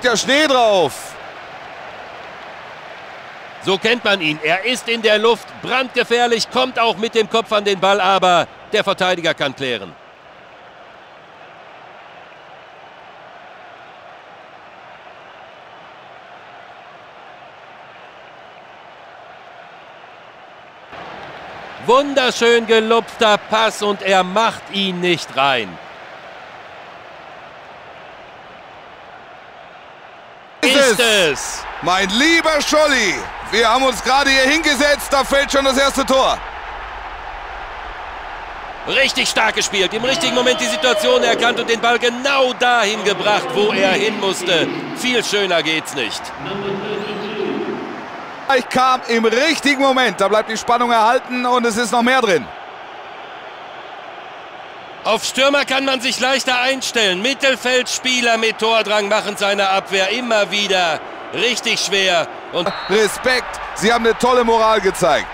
ja Schnee drauf. So kennt man ihn. Er ist in der Luft, brandgefährlich, kommt auch mit dem Kopf an den Ball, aber der Verteidiger kann klären. Wunderschön gelupfter Pass und er macht ihn nicht rein. Ist es! Mein lieber Scholli, wir haben uns gerade hier hingesetzt, da fällt schon das erste Tor. Richtig stark gespielt, im richtigen Moment die Situation erkannt und den Ball genau dahin gebracht, wo er hin musste. Viel schöner geht's nicht. Ich kam im richtigen Moment, da bleibt die Spannung erhalten und es ist noch mehr drin. Auf Stürmer kann man sich leichter einstellen. Mittelfeldspieler mit Tordrang machen seine Abwehr immer wieder richtig schwer. Und Respekt, Sie haben eine tolle Moral gezeigt.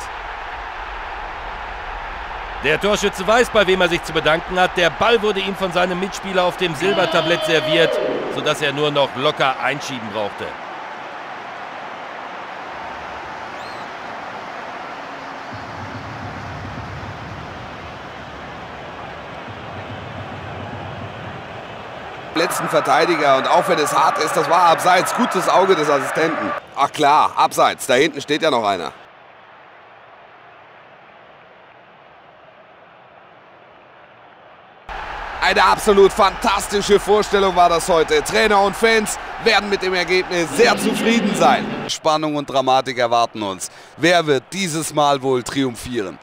der Torschütze weiß, bei wem er sich zu bedanken hat. Der Ball wurde ihm von seinem Mitspieler auf dem Silbertablett serviert, sodass er nur noch locker einschieben brauchte. Letzten Verteidiger und auch wenn es hart ist, das war abseits. Gutes Auge des Assistenten. Ach klar, abseits. Da hinten steht ja noch einer. Eine absolut fantastische Vorstellung war das heute. Trainer und Fans werden mit dem Ergebnis sehr zufrieden sein. Spannung und Dramatik erwarten uns. Wer wird dieses Mal wohl triumphieren?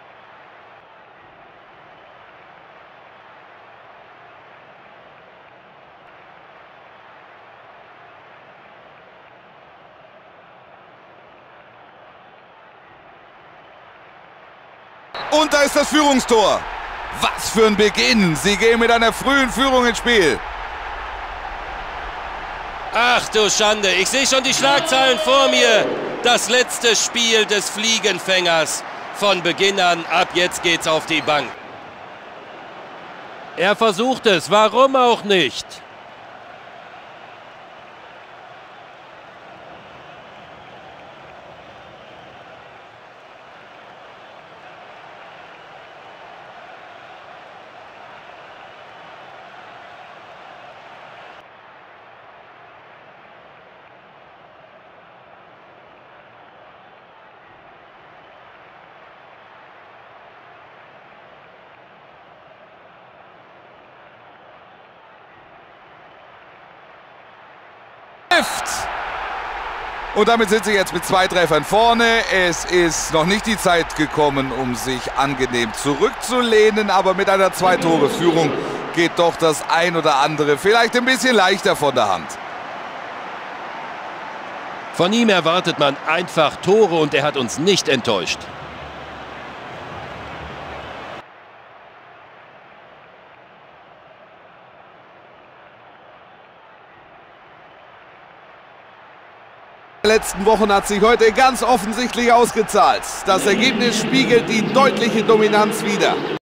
Und da ist das Führungstor. Was für ein Beginn. Sie gehen mit einer frühen Führung ins Spiel. Ach du Schande, ich sehe schon die Schlagzeilen vor mir. Das letzte Spiel des Fliegenfängers. Von Beginn an, ab jetzt geht's auf die Bank. Er versucht es, warum auch nicht? Und damit sind sie jetzt mit 2 Treffern vorne. Es ist noch nicht die Zeit gekommen, um sich angenehm zurückzulehnen, aber mit einer 2-Tore-Führung geht doch das ein oder andere vielleicht ein bisschen leichter von der Hand. Von ihm erwartet man einfach Tore und er hat uns nicht enttäuscht. In den letzten Wochen hat sich heute ganz offensichtlich ausgezahlt. Das Ergebnis spiegelt die deutliche Dominanz wider.